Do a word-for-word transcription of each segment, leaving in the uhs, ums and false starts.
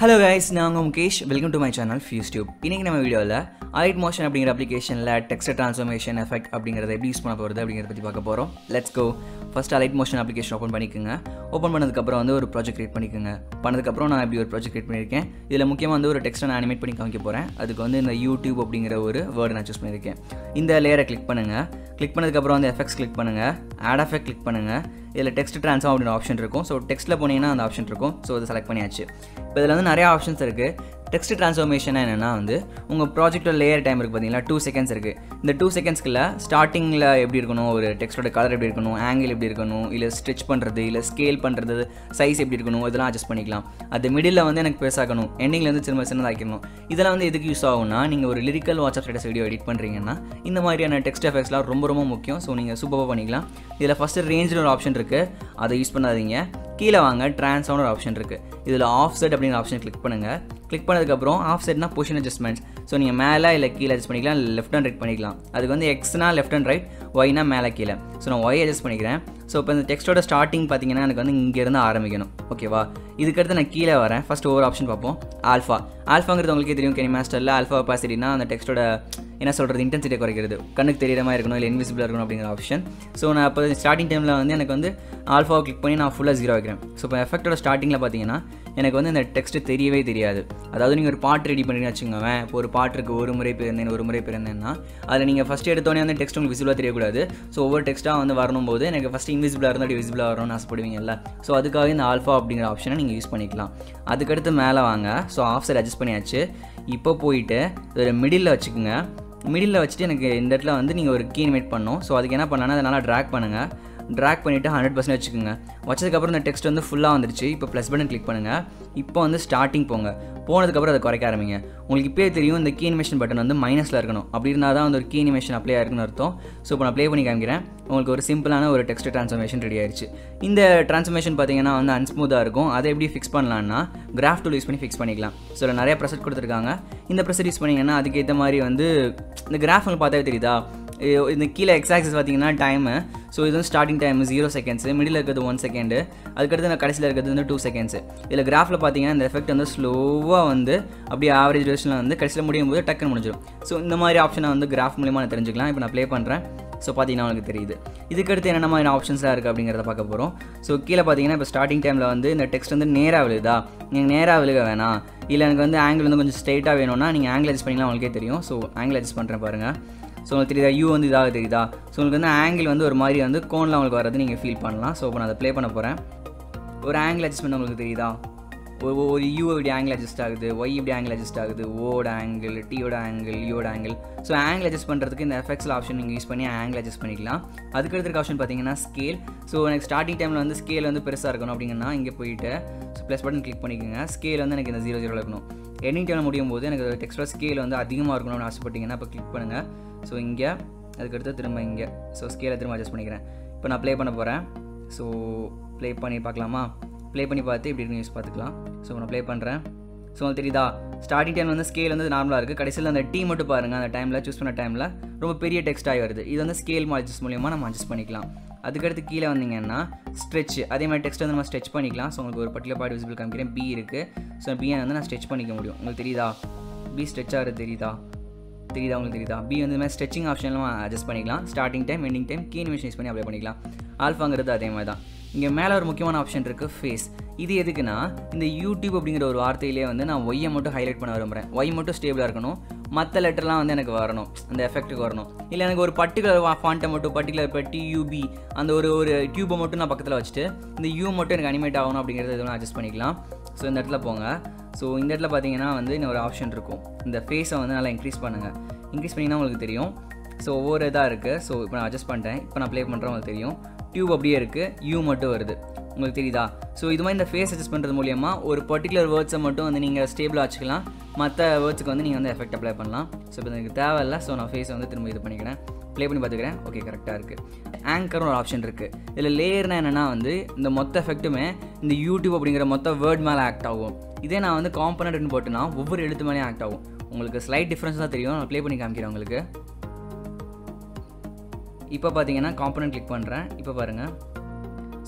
Hello guys, நான் உங்க Mukesh. Welcome to my channel FuseTube. இன்னைக்கு நம்ம வீடியோல Alight Motion அப்படிங்கற அப்ளிகேஷன்ல டெக்ஸ்ட் ட்ரான்ஸ்ஃபார்மேஷன் எஃபெக்ட் அப்படிங்கறத எப்படி யூஸ் பண்ண போறது அப்படிங்கறத பத்தி பார்க்க போறோம். Let's go. First Alight Motion application open பண்ணிக்கங்க. ஓபன் பண்ணதுக்கு அப்புறம் வந்து ஒரு ப்ராஜெக்ட் கிரியேட் பண்ணிக்கங்க. பண்ணதுக்கு அப்புறம் நான் இப்படி ஒரு ப்ராஜெக்ட் கிரியேட் பண்ணிருக்கேன். இதுல முக்கியமா வந்து ஒரு டெக்ஸ்ட் நான் அனிமேட் பண்ணி காமிக்க போறேன். அதுக்கு வந்து இந்த YouTube அப்படிங்கற ஒரு வேர்ட் நான் சூஸ் பண்ணிருக்கேன். இந்த லேயரை கிளிக் பண்ணுங்க. கிளிக் பண்ணதுக்கு அப்புறம் வந்து எஃபெக்ட்ஸ் கிளிக் பண்ணுங்க. ஆட் எஃபெக்ட் கிளிக் பண்ணுங்க. இதில் டெக்ஸ்ட் ட்ரான்ஸ்ஃபார்ம் அப்படின்ற ஆப்ஷன் இருக்கும். ஸோ டெக்ஸ்ட்டில் போனீங்கன்னா அந்த ஆப்ஷன் இருக்கும். ஸோ இதை செலக்ட் பண்ணியாச்சு. இப்போ இதில் வந்து நிறைய ஆப்ஷன்ஸ் இருக்குது. டெக்ஸ்ட் ட்ரான்ஸ்ஃபார்மேஷன் என்னென்னா வந்து உங்கள் ப்ராஜெக்டோட லேயர் டைம் இருக்குது பார்த்தீங்களா, டூ செகண்ட்ஸ் இருக்குது. இந்த டூ செகண்ட்ஸ்க்குள்ள ஸ்டார்டிங்கில் எப்படி இருக்கணும், ஒரு டெக்ஸ்ட்டோட கலர் எப்படி இருக்கணும், ஆங்கிள் எப்படி இருக்கணும், இல்லை ஸ்ட்ரெச் பண்ணுறது, இல்லை ஸ்கேல் பண்ணுறது, சைஸ் எப்படி இருக்கணும், இதெல்லாம் அட்ஜஸ்ட் பண்ணிக்கலாம். அது மிடில் வந்து எனக்கு பெருசாக்கணும், எண்டிங்கில் வந்து சின்ன சின்னதாக்கணும். இதெல்லாம் வந்து எதுக்கு யூஸ் ஆகும்னா, நீங்கள் ஒரு lyrical WhatsApp status video edit பண்ணுறீங்கன்னா இந்த மாதிரியான டெக்ஸ்ட் எஃபெக்ட்ஸ்லாம் ரொம்ப ரொம்ப முக்கியம். ஸோ நீங்கள் சூப்பராக பண்ணிக்கலாம். இதில் ஃபஸ்ட்டு ரேஞ்சில் ஒரு ஆப்ஷன் இருக்குது, அதை யூஸ் பண்ணாதீங்க. கீழே வாங்க, ட்ரான்ஸ்ஃபார்ம்னு ஒரு ஆப்ஷன் இருக்குது. இதில் ஆஃப் செட் அப்படிங்கிற ஆப்ஷன் கிளிக் பண்ணுங்கள். கிளிக் பண்ணதுக்கப்புறம் ஆஃப் செட்னா பொசிஷன் அட்ஜஸ்ட்மெண்ட்ஸ். ஸோ நீங்கள் மேலே இல்லை கீழே அட்ஜஸ்ட் பண்ணிக்கலாம், இல்லை லெஃப்ட் அண்ட் ரைட் பண்ணிக்கலாம். அதுக்கு வந்து எக்ஸ்னா லெஃப்ட் அண்ட் ரைட், ஒய்னா மேலே கீழே. ஸோ நான் ஒய் அட்ஜஸ்ட் பண்ணிக்கிறேன். ஸோ இப்போ இந்த டெக்ஸ்ட்டோட ஸ்டார்டிங் பார்த்தீங்கன்னா எனக்கு வந்து இங்கேருந்து ஆரம்பிக்கணும். ஓகேவா? இதுக்கடுத்து நான் கீழே வரேன். ஃபஸ்ட் ஒவ்வொரு ஆப்ஷன் பார்ப்போம். ஆல்ஃபா ஆல்ஃபாங்கிறது உங்களுக்கே தெரியும். KineMasterல ஆல்ஃபா ஒபாசிட்டினா அந்த டெக்ஸ்ட்டோட என்ன சொல்கிறது, இன்டென்சிட்டியை குறைக்கிறது, கண்ணுக்கு தெரியுற மாதிரி இருக்கணும், இல்லை இன்விசிபிளாக இருக்கணும் அப்படிங்கிற ஆப்ஷன். ஸோ நான் இப்போ ஸ்டார்டிங் டைமில் வந்து எனக்கு வந்து ஆல்ஃபாவை கிளிக் பண்ணி நான் ஃபுல்லாக ஜீரோ வைக்கிறேன். ஸோ இப்போ எஃபெக்டோட ஸ்டார்டிங்கில் பார்த்தீங்கன்னா எனக்கு வந்து இந்த டெக்ஸ்ட்டு தெரியவே தெரியாது. அதாவது நீங்கள் ஒரு பாட்டு ரெடி பண்ணிங்கன்னு வச்சுக்கோங்க. இப்போ ஒரு பாட்டுக்கு ஒரு முறை பிறந்தேன் ஒரு முறை பிறந்தேன்னா அதில் நீங்கள் ஃபஸ்ட்டு எடுத்தோடனே வந்து டெக்ஸ்ட் உங்களுக்கு விசிபிளாக தெரியக்கூடாது. ஸோ ஒவ்வொரு டெக்ஸ்ட்டாக வந்து வரணும் போது எனக்கு ஃபஸ்ட்டு இன்விசிபிளாக இருந்தால் அப்படி விசிபிளாக வரணும்னு ஆசைப்படுவீங்கல்ல. ஸோ அதுக்காக இந்த ஆல்ஃபா அப்படிங்கிற ஆப்ஷனை நீங்கள் யூஸ் பண்ணிக்கலாம். அதுக்கடுத்து மேலே வாங்க. ஸோ ஆஃப் சைட் அட்ஜஸ்ட் பண்ணியாச்சு. இப்போ போயிட்டு ஒரு மிடில் வச்சுக்கோங்க. மிடில் வச்சுட்டு எனக்கு இந்த இடத்துல வந்து நீங்கள் ஒரு கீ அனிமேட் பண்ணணும். ஸோ அதுக்கு என்ன பண்ணலான்னா அதை நல்லா ட்ராக் பண்ணுங்கள். ட்ராக் பண்ணிவிட்டு ஹண்ட்ரட் பர்சன்ட் வச்சுக்கோங்க. வச்சதுக்கப்புறம் இந்த டெக்ஸ்ட் வந்து ஃபுல்லாக வந்துருச்சு. இப்போ ப்ளஸ் பட்டன் கிளிக் பண்ணுங்கள். இப்போ வந்து ஸ்டார்டிங் போங்க. போனதுக்கப்புறம் அதை குறைக்க ஆரம்பிங்க. உங்களுக்கு இப்போயே தெரியும் இந்த கீ அனிமேஷன் பட்டன் வந்து மைனஸில் இருக்கணும். அப்படி இருந்தால் தான் வந்து ஒரு கீ அனிமேஷன் அப்ளை ஆயிருக்குன்னு அர்த்தம். ஸோ இப்போ நான் ப்ளே பண்ணி காமிக்கிறேன். உங்களுக்கு ஒரு சிம்பிளான ஒரு டெக்ஸ்ட் ட்ரான்ஸ்ஃபார்மேஷன் ரெடி ஆயிடுச்சு. இந்த ட்ரான்ஸ்ஃபார்மேஷன் பார்த்தீங்கன்னா வந்து அன்ஸ்மூத்தாக இருக்கும். அதை எப்படி ஃபிக்ஸ் பண்ணலான்னா கிராஃப் டூல் யூஸ் பண்ணி ஃபிக்ஸ் பண்ணிக்கலாம். ஸோ இதில் நிறைய ப்ரெசெட் கொடுத்துருக்காங்க. இந்த ப்ரெசெட் யூஸ் பண்ணிங்கன்னா அதுக்கேற்ற மாதிரி வந்து இந்த கிராஃப் உங்களுக்கு பார்த்தாவே தெரியுதா, இந்த கீழே எக்ஸ் ஆக்சிஸ் பார்த்தீங்கன்னா டைமு. ஸோ இது வந்து starting time zero seconds, middle இருக்கிறது ஒன் செகண்டு, அதுக்கடுத்து நான் கடைசியில் இருக்கிறது வந்து டூ செகண்ட்ஸு. இதில் கிராஃபில் பார்த்தீங்கன்னா இந்த எஃபெக்ட் வந்து ஸ்லோவாக வந்து அப்படியே ஆவரேஜ் டியூரேஷனில் வந்து கடைசியில் முடியும் போது டக்குன்னு முடிஞ்சிடும். ஸோ இந்த மாதிரி ஆப்ஷனை வந்து கிராஃப் மூலியமாக நான் தெரிஞ்சுக்கலாம். இப்போ நான் ப்ளே பண்ணுறேன். ஸோ பார்த்தீங்கன்னா உங்களுக்கு தெரியுது. இதுக்கடுத்து என்னென்ன மாதிரி ஆப்ஷன்ஸாக இருக்குது அப்படிங்கிறத பார்க்க போகிறோம். ஸோ கீழே பார்த்தீங்கன்னா இப்போ ஸ்டார்டிங் டைமில் வந்து இந்த டெக்ஸ்ட் வந்து நேராக விழுதா, நீங்கள் நேராக விழுக வேணாம், இல்லை எனக்கு வந்து ஆங்கிள் வந்து கொஞ்சம் ஸ்ட்ரெயிட்டாக வேணும்னா நீங்கள் ஆங்கிள் அட்ஜஸ்ட் பண்ணிக்கலாம். உங்களுக்கே தெரியும். ஸோ ஆங்கிள் அட்ஜஸ்ட் பண்ணுறேன் பாருங்கள். ஸோ உங்களுக்கு தெரியுதா, யூ வந்து இதாக தெரியுதா. ஸோ உங்களுக்கு வந்து ஆங்கிள் வந்து ஒரு மாதிரி வந்து கோனில் உங்களுக்கு வரது நீங்கள் ஃபீல் பண்ணலாம். ஸோ இப்போ நான் அதை ப்ளே பண்ண போகிறேன். ஒரு ஆங்கிள் அட்ஜஸ்ட்மெண்ட் உங்களுக்கு தெரியுதா, ஒரு யூ இப்படி ஆங்கிள் அட்ஜஸ்ட் ஆகுது, ஒய் இப்படி ஆங்கிள் அட்ஜஸ்ட் ஆகுது, ஓட ஆங்கிள், டியோட ஆங்கிள், யூட ஆங்கிள். ஸோ ஆங்கிள் அட்ஜஸ்ட் பண்ணுறதுக்கு இந்த எஃபெக்ட்ஸில் ஆப்ஷன் நீங்கள் யூஸ் பண்ணி ஆங்கிள் அட்ஜஸ்ட் பண்ணிக்கலாம். அதுக்கடுத்து இருக்க ஆப்ஷன் பார்த்தீங்கன்னா ஸ்கேல். ஸோ எனக்கு ஸ்டார்டிங் டைமில் வந்து ஸ்கேல் வந்து பெருசாக இருக்கணும் அப்படிங்கன்னா இங்கே போயிட்டு ஸோ ப்ளஸ் பட்டன் கிளிக் பண்ணிக்கோங்க. ஸ்கேல் வந்து எனக்கு இந்த ஜீரோ ஜீரோ இருக்கணும். எண்டிங் டைமில் முடியும் போது எனக்கு டெக்ஸ்டோட ஸ்கேல் வந்து அதிகமாக இருக்கணும்னு ஆசைப்பட்டீங்கன்னா இப்போ கிளிக் பண்ணுங்கள். ஸோ இங்கே அதுக்கடுத்து திரும்ப இங்கே ஸோ ஸ்கேலை திரும்ப அட்ஜஸ்ட் பண்ணிக்கிறேன். இப்போ நான் ப்ளே பண்ண போகிறேன். ஸோ ப்ளே பண்ணி பார்க்கலாமா? ப்ளே பண்ணி பார்த்து இப்படி இருக்குன்னு யூஸ் பார்த்துக்கலாம். ஸோ நான் ப்ளே பண்ணுறேன். ஸோ உங்களுக்கு தெரியுதா, ஸ்டார்டிங் டைம் வந்து ஸ்கேல் வந்து நார்மலாக இருக்குது. கடைசியில் அந்த டீ மட்டும் பாருங்கள், அந்த டைமில் சூஸ் பண்ண டைமில் ரொம்ப பெரிய டெக்ஸ்ட் ஆகி வருது. இது வந்து ஸ்கேல் அட்ஜஸ்ட் மூலியமாக நம்ம அட்ஜஸ்ட் பண்ணிக்கலாம். அதுக்கடுத்து கீழே வந்தீங்கன்னா ஸ்ட்ரெச், அதே மாதிரி டெக்ஸ்ட் வந்து நம்ம ஸ்ட்ரெச் பண்ணிக்கலாம். ஸோ உங்களுக்கு ஒரு பர்டிகுலர் பார்ட் விசிபிள் காமிக்கிறேன். பி இருக்குது. ஸோ பியை வந்து நான் ஸ்ட்ரெச் பண்ணிக்க முடியும். உங்களுக்கு தெரியுதா, பி ஸ்ட்ரெச் ஆகிறது தெரியுதா தெரியுதா உங்களுக்கு தெரியுதா. பி வந்து இந்த மாதிரி ஸ்ட்ரெச்சிங் ஆப்ஷன்லாம் அட்ஜஸ்ட் பண்ணிக்கலாம். Starting time, ending time, key animation use பண்ணி அப்ளை பண்ணிக்கலாம். ஆல்ஃபாங்கிறது அதே மாதிரி தான். இங்கே மேலே ஒரு முக்கியமான ஆப்ஷன் இருக்குது, ஃபேஸ். இது எதுக்குன்னா இந்த யூடியூப் அப்படிங்கிற ஒரு வார்த்தையிலே வந்து நான் ஒய்யை மட்டும் ஹைலைட் பண்ண விரும்புகிறேன். ஒய் மட்டும் ஸ்டேபிளாக இருக்கணும், மற்ற லெட்டர்லாம் வந்து எனக்கு வரணும், அந்த எஃபெக்ட்டுக்கு வரணும். இல்லை எனக்கு ஒரு பர்டிகுலர் ஃபாண்ட்டை மட்டும், பர்டிகுலர் இப்போ டியூபி அந்த ஒரு ஒரு டியூபை மட்டும் நான் பக்கத்தில் வச்சுட்டு இந்த யூ மட்டும் எனக்கு அனிமேட் ஆகணும் அப்படிங்கிறது இதெல்லாம் அட்ஜஸ்ட் பண்ணிக்கலாம். ஸோ இந்த இடத்துல போங்க. ஸோ இந்த இடத்துல பார்த்தீங்கன்னா வந்து இன்னும் ஒரு ஆப்ஷன் இருக்கும். இந்த ஃபேஸை வந்து நல்லா இன்க்ரீஸ் பண்ணுங்கள். இன்க்ரீஸ் பண்ணிங்கன்னா உங்களுக்கு தெரியும். ஸோ ஒவ்வொரு இதாக இருக்குது. ஸோ இப்போ நான் அட்ஜஸ்ட் பண்ணிட்டேன். இப்போ நான் ப்ளே பண்ணுறேன். உங்களுக்கு தெரியும் டியூப் அப்படியே இருக்குது, யூ மட்டும் வருது. உங்களுக்கு தெரியுதா. ஸோ இது மாதிரி இந்த ஃபேஸ் அட்ஜஸ்ட் பண்ணுறது மூலியமாக ஒரு பர்டிகுலர் வேர்ட்ஸை மட்டும் வந்து நீங்கள் ஸ்டேபிளாக வச்சுக்கலாம். மற்ற வேர்ட்ஸுக்கு வந்து நீங்கள் வந்து எஃபெக்ட் அப்ளை பண்ணலாம். ஸோ இப்போ எனக்கு தேவையில்லை. ஸோ நான் ஃபேஸை வந்து திரும்ப இது பண்ணிக்கிறேன். ப்ளே பண்ணி பார்த்துக்கிறேன். ஓகே, கரெக்டாக இருக்குது. ஆங்கர்னு ஒரு ஆப்ஷன் இருக்குது. இதில் லேயர்னா என்னென்னா வந்து இந்த மொத்த எஃபெக்ட்டுமே இந்த யூடியூப் அப்படிங்கிற மொத்த வேர்ட் மேலே ஆக்ட் ஆகும். இதே நான் வந்து காம்பனண்ட்னு போட்டுனா ஒவ்வொரு எழுத்து மேலேயும் ஆக்ட் ஆகும். உங்களுக்கு ஸ்லைட் டிஃப்ரென்ஸ் தான் தெரியும். நான் ப்ளே பண்ணி காமிக்கிறேன் உங்களுக்கு. இப்போ பார்த்தீங்கன்னா காம்பனண்ட் கிளிக் பண்ணுறேன். இப்போ பாருங்கள்.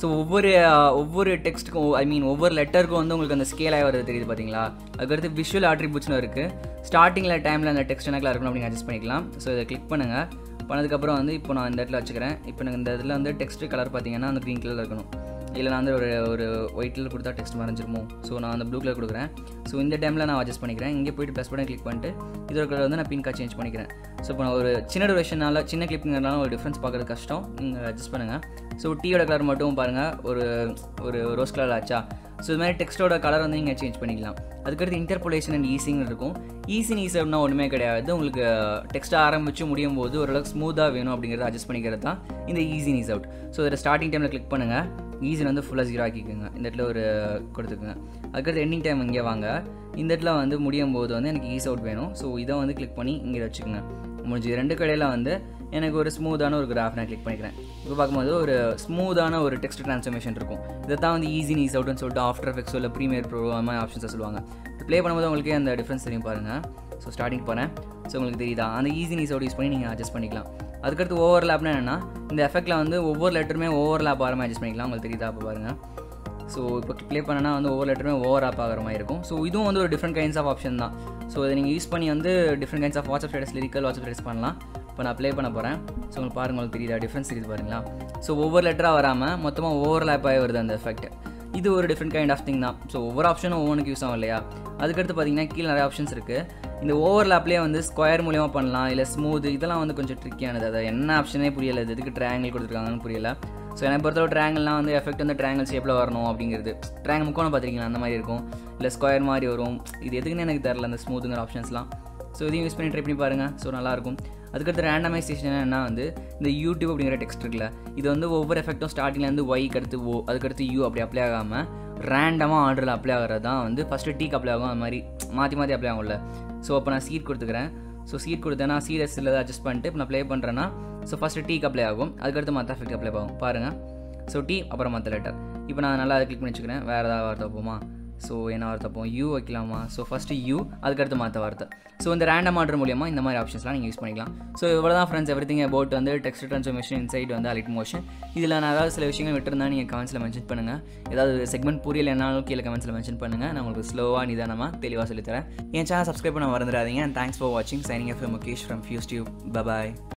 ஸோ ஒவ்வொரு ஒவ்வொரு டெக்ஸ்ட்டுக்கும் ஐ மீன் ஒவ்வொரு லெட்டருக்கும் வந்து உங்களுக்கு அந்த ஸ்கேல் ஆகி வருது தெரியுது பார்த்தீங்களா. அதுக்கடுத்து விஷுவல் ஆட்ரிபியூட்ஸ்னு இருக்குது. ஸ்டார்டிங்கில் டைமில் அந்த டெக்ஸ்ட் என்ன கலர் இருக்கணும் அப்படின்னு அட்ஜஸ்ட் பண்ணிக்கலாம். ஸோ இதை கிளிக் பண்ணுங்கள். பண்ணதுக்கப்புறம் வந்து இப்போ நான் இந்த இடத்துல வச்சுக்கிறேன். இப்போ எனக்கு இந்த இதில் வந்து டெக்ஸ்ட் கலர் பார்த்தீங்கன்னா அந்த க்ரீன் கலரில் இருக்கணும். இல்லை நான் வந்து ஒரு ஒரு ஒயிட் கலர் கொடுத்தா டெக்ஸ்ட் மறைஞ்சிருமோ. ஸோ நான் அந்த ப்ளூ கலர் கொடுக்குறேன். ஸோ இந்த டைமில் நான் அட்ஜஸ்ட் பண்ணிக்கிறேன். இங்கே போய்ட்டு ப்ளஸ் பண்ணி கிளிக் பண்ணிட்டு இதோட கலர் வந்து நான் பிங்காக சேஞ்ச் பண்ணிக்கிறேன். ஸோ இப்போ நான் ஒரு சின்ன டூரேஷனால் சின்ன கிளிப்புங்கிறனால ஒரு டிஃப்ரென்ஸ் பார்க்குறது கஷ்டம். நீங்கள் அட்ஜஸ்ட் பண்ணுங்கள். ஸோ டீயோட கலர் மட்டும் பாருங்கள் ஒரு ஒரு ரோஸ் கலர் ஆச்சா. ஸோ இது மாதிரி டெக்ஸ்ட்டோட கலர் வந்து நீங்கள் சேஞ்ச் பண்ணிக்கலாம். அதுக்கடுத்து இன்டர்போலேஷன் அண்ட் ஈஸிங்னு இருக்கும். ஈஸின் ஈஸினா ஒன்றுமே கிடையாது. உங்களுக்கு டெக்ஸ்ட் ஆரம்பித்து முடியும் போது ஓரளவுக்கு ஸ்மூத்தாக வேணும் அப்படிங்கிறத அட்ஜஸ்ட் பண்ணிக்கிறது தான் இந்த ஈஸின் ஈஸ் அவுட். ஸோ இதில் ஸ்டார்டிங் டைமில் கிளிக் பண்ணுங்கள். ஈஸின் வந்து ஃபுல்லாக ஜீரோ ஆக்கிக்கோங்க. இந்த இடத்துல ஒரு கொடுத்துக்குங்க. அதுக்கடுத்து எண்டிங் டைம் இங்கே வாங்க. இந்த இடத்துல வந்து முடியும் போது வந்து எனக்கு ஈஸ் அவுட் வேணும். ஸோ இதை வந்து கிளிக் பண்ணி இங்கே வச்சுக்கோங்க. முடிஞ்சு ரெண்டு கடையில் வந்து எனக்கு ஒரு ஸ்மூத்தான ஒரு கிராஃப் நான் கிளிக் பண்ணிக்கிறேன். இப்போ பார்க்கும்போது ஒரு ஸ்மூத்தான ஒரு டெக்ஸ்ட் ட்ரான்ஸ்ஃபர்மேஷன் இருக்கும். இதை தான் வந்து ஈஸி ஈஸ் அவுட்னு சொல்லிட்டு ஆஃப்டர் எஃபெக்ட்ஸோ இல்லை ப்ரீமியர் ப்ரோ அந்த மாதிரி ஆப்ஷன்ஸை சொல்லுவாங்க. ப்ளே பண்ணும்போது உங்களுக்கு அந்த டிஃப்ரென்ஸ் தெரியும் பாருங்கள். ஸோ ஸ்டார்டிங் போகிறேன். ஸோ உங்களுக்கு தெரியுதா அந்த ஈஸி ஈஸ் அவுட் யூஸ் பண்ணி நீங்கள் அட்ஜஸ்ட் பண்ணிக்கலாம். அதுக்கடுத்து ஓவர்லேப்னா என்னென்னா இந்த எஃபெக்ட்டில் வந்து ஒவ்வொரு லெட்டருமே ஓவர்லேப் ஆகிற மாதிரி அட்ஜஸ்ட் பண்ணிக்கலாம். உங்களுக்கு தெரியுதா அப்போ பாருங்கள். ஸோ இப்போ ப்ளே பண்ணனா வந்து ஒவ்வொரு லெட்டருமே ஓவர் ஆப் ஆகிற மாதிரி இருக்கும். ஸோ இதுவும் வந்து ஒரு டிஃப்ரெண்ட் கைண்ட்ஸ் ஆஃப் ஆப்ஷன் தான். ஸோ இதை நீங்கள் யூஸ் பண்ணி வந்து different kinds of WhatsApp status lyrical WhatsApp status பண்ணலாம். இப்போ நான் ப்ளே பண்ண போகிறேன். ஸோ உங்களுக்கு பாருங்கள் உங்களுக்கு தெரியுதா டிஃப்ரென்ஸ் தெரியுது பாருங்களா. ஸோ ஒவ்வொரு லெட்டராக வராமல் மொத்தமாக ஓவர்லேப் ஆகி வருது அந்த எஃபெக்ட். இது ஒரு டிஃப்ரெண்ட் கைண்ட் ஆஃப் திங் தான். ஸோ ஒவ்வொரு ஆப்ஷனும் ஒவ்வொன்றுக்கு யூஸ் ஆகும் இல்லையா. அதுக்கடுத்து பார்த்தீங்கன்னா கீழே நிறைய ஆப்ஷன்ஸ் இருக்குது. இந்த ஓவர்லேப்லேயே வந்து ஸ்கொயர் மூலியமாக பண்ணலாம், இல்லை ஸ்மூத், இதெல்லாம் வந்து கொஞ்சம் ட்ரிக்கியானது. அதை என்ன ஆப்ஷனே புரியலை, இது எதுக்கு ட்ரையாங்கிள் கொடுத்துருக்காங்கன்னு புரியல. ஸோ எனக்கு பொறுத்தவரை ட்ரையாங்கிள்லாம் வந்து எஃபெக்ட் வந்து ட்ரையாங்கிள் ஷேப்பில் வரணும் அப்படிங்கிறது. ட்ரையாங்கிள் முக்கோணம் பார்த்துருக்கீங்களா அந்த மாதிரி இருக்கும், இல்லை ஸ்கொயர் மாதிரி வரும். இது எதுக்குன்னு எனக்கு தெரில அந்த ஸ்மூத்துங்கிற ஆப்ஷன்ஸ்லாம். ஸோ இதையும் யூஸ் பண்ணி ட்ரை பண்ணி பாருங்கள். ஸோ நல்லாயிருக்கும். அதுக்கடுத்து ரேண்டமைசேஷன் என்ன வந்து இந்த யூடியூப் அப்படிங்கிற டெக்ஸ்ட் இருக்குல்ல, இது வந்து ஒவ்வொரு எஃபெக்ட்டும் ஸ்டார்டிங்லேருந்து ஒய்க்கு அடுத்து ஓ அதுக்கடுத்து யூ அப்படி அப்ளை ஆகாமல் ரேண்டமாக ஆர்டரில் அப்ளை ஆகிறது தான் வந்து ஃபஸ்ட்டு டீக்கு அப்ளை ஆகும். அது மாதிரி மாற்றி மாற்றி அப்ளை ஆகும்ல. ஸோ அப்போ நான் சீட் கொடுத்துக்கிறேன். ஸோ சீட் கொடுத்தேன்னா சீரியஸில் அட்ஜஸ்ட் பண்ணிட்டு இப்போ நான் ப்ளே பண்ணுறேன்னா ஸோ ஃபஸ்ட்டு டீக்கு அப்ளை ஆகும். அதுக்கடுத்து மற்ற எஃபெக்ட் அப்ளை ஆகும் பாருங்கள். ஸோ டீ அப்புறம் மற்ற லெட்டர். இப்போ நான் நல்லா அதை கிளிக் பண்ணி வச்சுக்கிறேன். வேறு ஏதாவது வார்த்தை வைப்போமா. ஸோ என்ன வார்த்தை வைப்போம், யூ வைக்கலாமா. ஸோ ஃபஸ்ட்டு யூ அதுக்கடுத்து மற்ற வார்த்தை. ஸோ இந்த ரேண்டம் ஆர்டர் மூலியமாக இந்த மாதிரி ஆப்ஷன்ஸ்லாம் நீங்கள் யூஸ் பண்ணிக்கலாம். ஸோ இவ்வளோ தான் ஃப்ரெண்ட்ஸ் எவ்ரி திங் அபவுட் வந்து டெக்ஸ்ட் ட்ரான்ஸ்ஃபர்மேஷன் இன்சைட் வந்து அலைட் மோஷன். இதில் நான் ஏதாவது சில விஷயங்கள் விட்டுருந்தா நீங்கள் கமெண்ட்ஸில் மென்ஷன் பண்ணுங்கள். ஏதாவது செக்மெண்ட் புரியல என்னாலும் கீழே கமெண்ட்ஸில் மென்ஷன் பண்ணுங்கள். நான் உங்களுக்கு ஸ்லோவாக நிதானமாக தெளிவாக சொல்லித்தரேன். என் சேனல் சப்ஸ்கிரைப் பண்ண மறந்துடாதீங்க. அண்ட் தேங்க்ஸ் ஃபார் வாட்சிங். Signing off Mukesh from Fuse Tube. Bye bye.